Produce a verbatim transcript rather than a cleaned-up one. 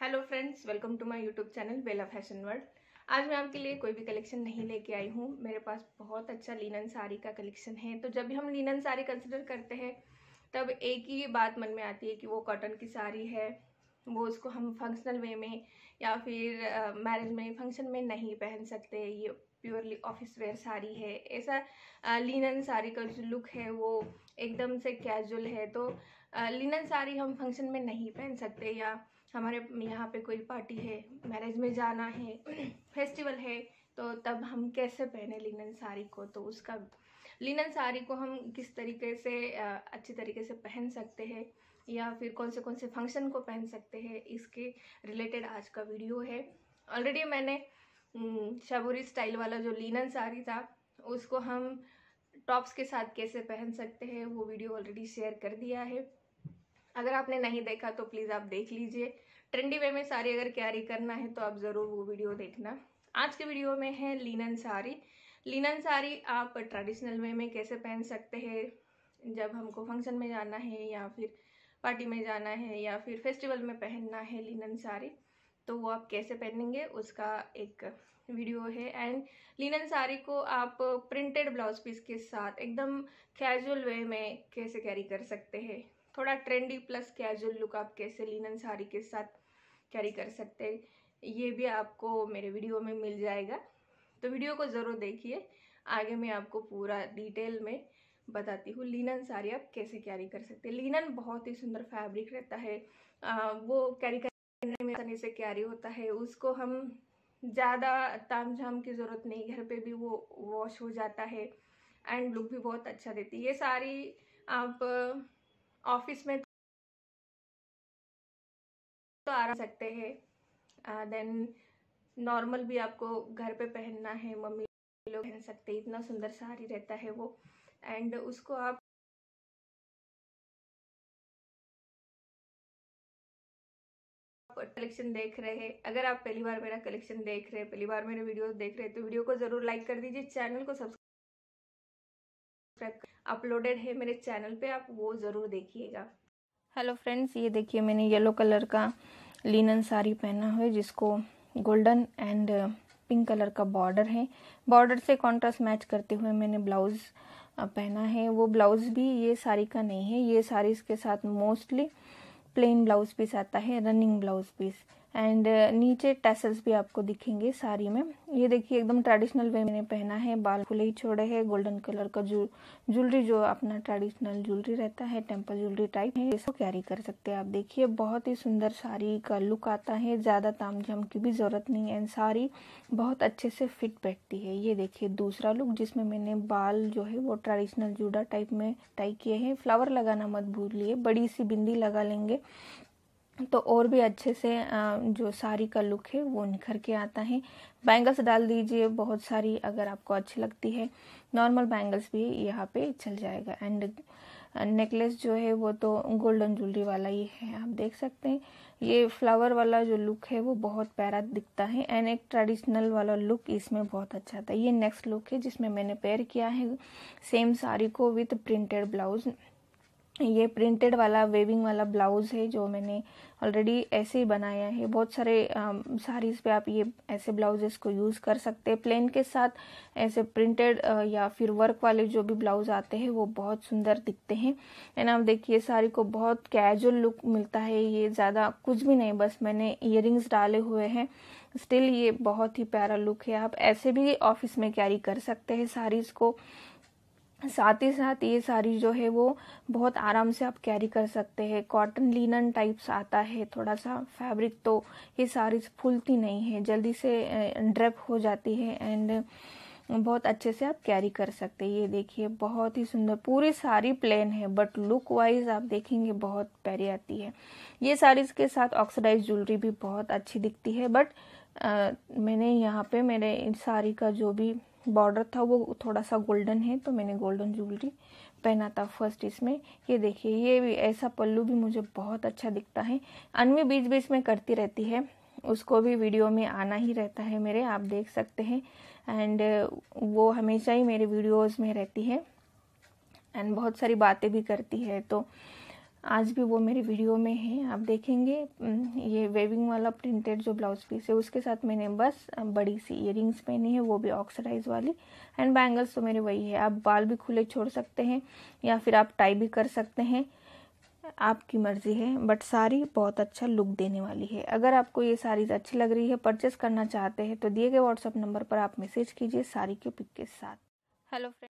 Hello friends, welcome to my YouTube channel Bela Fashion World. आज मैं आपके लिए कोई भी कलेक्शन नहीं लेके आई हूँ। मेरे पास बहुत अच्छा लिनन साड़ी का कलेक्शन है। तो जब भी हम लिनन साड़ी कंसिडर करते हैं तब एक ही बात मन में आती है कि वो कॉटन की साड़ी है, वो उसको हम फंक्शनल वे में या फिर मैरिज में फंक्शन में नहीं पहन सकते। ये प्योरली ऑफिस वेयर साड़ी है। ऐसा लिनन साड़ी का जो लुक है वो एकदम से कैजुअल है। तो लिनन साड़ी हम फंक्शन में नहीं पहन सकते, या हमारे यहाँ पे कोई पार्टी है, मैरिज में जाना है, फेस्टिवल है, तो तब हम कैसे पहने लिनन साड़ी को। तो उसका लिनन साड़ी को हम किस तरीके से अच्छी तरीके से पहन सकते हैं, या फिर कौन से कौन से फंक्शन को पहन सकते हैं, इसके रिलेटेड आज का वीडियो है। ऑलरेडी मैंने शाबूरी स्टाइल वाला जो लिनन साड़ी था उसको हम टॉप्स के साथ कैसे पहन सकते हैं वो वीडियो ऑलरेडी शेयर कर दिया है। अगर आपने नहीं देखा तो प्लीज़ आप देख लीजिए। ट्रेंडी वे में साड़ी अगर कैरी करना है तो आप ज़रूर वो वीडियो देखना। आज के वीडियो में है लिनन साड़ी। लिनन साड़ी आप ट्रेडिशनल वे में कैसे पहन सकते हैं, जब हमको फंक्शन में जाना है या फिर पार्टी में जाना है या फिर फेस्टिवल में पहनना है लिनन साड़ी, तो वो आप कैसे पहनेंगे उसका एक वीडियो है। एंड लिनन साड़ी को आप प्रिंटेड ब्लाउज पीस के साथ एकदम कैजुअल वे में कैसे कैरी कर सकते हैं, थोड़ा ट्रेंडी प्लस कैजुअल लुक आप कैसे लिनन साड़ी के साथ कैरी कर सकते हैं, ये भी आपको मेरे वीडियो में मिल जाएगा। तो वीडियो को ज़रूर देखिए। आगे मैं आपको पूरा डिटेल में बताती हूँ लिनन साड़ी आप कैसे कैरी कर सकते हैं। लिनन बहुत ही सुंदर फैब्रिक रहता है। आ, वो कैरी करने में आसानी से कैरी होता है। उसको हम ज़्यादा ताम झाम की ज़रूरत नहीं, घर पे भी वो वॉश हो जाता है एंड लुक भी बहुत अच्छा देती है। ये साड़ी आप ऑफिस में तो आराम सकते हैं, देन नॉर्मल भी आपको घर पे पहनना है, मम्मी लोग पहन सकते हैं। इतना सुंदर साड़ी रहता है वो। एंड उसको आप कलेक्शन देख रहे हैं, अगर आप पहली बार मेरा कलेक्शन देख रहे हैं, पहली बार मेरे वीडियो देख रहे हैं, तो वीडियो को जरूर लाइक कर दीजिए, चैनल को सब्सक्राइब अपलोडेड है मेरे चैनल पे, आप वो जरूर देखिएगा। हेलो फ्रेंड्स, ये देखिए मैंने येलो कलर का लिनन साड़ी पहना है जिसको गोल्डन एंड पिंक कलर का बॉर्डर है। बॉर्डर से कॉन्ट्रास्ट मैच करते हुए मैंने ब्लाउज पहना है। वो ब्लाउज भी ये साड़ी का नहीं है, ये साड़ी के साथ मोस्टली प्लेन ब्लाउज पीस आता है, रनिंग ब्लाउज पीस। एंड नीचे टैसल्स भी आपको दिखेंगे साड़ी में। ये देखिए एकदम ट्रेडिशनल वे मैंने पहना है, बाल खुले ही छोड़े हैं, गोल्डन कलर का जो ज्वेलरी जो अपना ट्रेडिशनल ज्वेलरी रहता है, टेम्पल ज्वेलरी टाइप है, इसको कैरी कर सकते हैं आप। देखिए बहुत ही सुंदर साड़ी का लुक आता है, ज्यादा तामझाम की भी जरूरत नहीं है एंड साड़ी बहुत अच्छे से फिट बैठती है। ये देखिए दूसरा लुक जिसमें मैंने बाल जो है वो ट्रेडिशनल जूड़ा टाइप में टाई किए हैं। फ्लावर लगाना मत भूलिए, बड़ी सी बिंदी लगा लेंगे तो और भी अच्छे से जो साड़ी का लुक है वो निखर के आता है। बैंगल्स डाल दीजिए बहुत सारी, अगर आपको अच्छी लगती है। नॉर्मल बैंगल्स भी यहाँ पे चल जाएगा। एंड नेकलेस जो है वो तो गोल्डन ज्वेलरी वाला ही है, आप देख सकते हैं। ये फ्लावर वाला जो लुक है वो बहुत प्यारा दिखता है एंड एक ट्रेडिशनल वाला लुक इसमें बहुत अच्छा आता है। ये नेक्स्ट लुक है जिसमें मैंने पेयर किया है सेम साड़ी को विथ प्रिंटेड ब्लाउज। ये प्रिंटेड वाला वेविंग वाला ब्लाउज है जो मैंने ऑलरेडी ऐसे ही बनाया है। बहुत सारे साड़ीज पे आप ये ऐसे ब्लाउजेस को यूज कर सकते हैं। प्लेन के साथ ऐसे प्रिंटेड या फिर वर्क वाले जो भी ब्लाउज आते हैं वो बहुत सुंदर दिखते हैं। एंड आप देखिए साड़ी को बहुत कैजुअल लुक मिलता है। ये ज्यादा कुछ भी नहीं, बस मैंने इयररिंग्स डाले हुए हैं, स्टिल ये बहुत ही प्यारा लुक है। आप ऐसे भी ऑफिस में कैरी कर सकते हैं साड़ीज को। साथ ही साथ ये साड़ी जो है वो बहुत आराम से आप कैरी कर सकते हैं। कॉटन लिनन टाइप्स आता है थोड़ा सा फैब्रिक, तो ये साड़ी फूलती नहीं है, जल्दी से ड्रेप हो जाती है एंड बहुत अच्छे से आप कैरी कर सकते हैं। ये देखिए बहुत ही सुंदर, पूरी साड़ी प्लेन है बट लुक वाइज आप देखेंगे बहुत प्यारी आती है। ये साड़ी के साथ ऑक्सीडाइज ज्वेलरी भी बहुत अच्छी दिखती है, बट आ, मैंने यहाँ पे मेरे साड़ी का जो भी बॉर्डर था वो थोड़ा सा गोल्डन है, तो मैंने गोल्डन ज्वेलरी पहना था फर्स्ट इसमें। ये देखिए ये भी ऐसा पल्लू भी मुझे बहुत अच्छा दिखता है। अनवी बीच बीच में करती रहती है, उसको भी वीडियो में आना ही रहता है मेरे, आप देख सकते हैं। एंड वो हमेशा ही मेरे वीडियोस में रहती है एंड बहुत सारी बातें भी करती है। तो आज भी वो मेरी वीडियो में है, आप देखेंगे। ये वेविंग वाला प्रिंटेड जो ब्लाउज पीस है उसके साथ मैंने बस बड़ी सी इयरिंग्स पहनी है, वो भी ऑक्सीडाइज वाली। एंड बैंगल्स तो मेरे वही है। आप बाल भी खुले छोड़ सकते हैं या फिर आप टाई भी कर सकते हैं, आपकी मर्जी है। बट साड़ी बहुत अच्छा लुक देने वाली है। अगर आपको ये साड़ीज अच्छी लग रही है, परचेस करना चाहते हैं, तो दिए गए व्हाट्सएप नंबर पर आप मैसेज कीजिए साड़ी के पिक के साथ। Hello friend.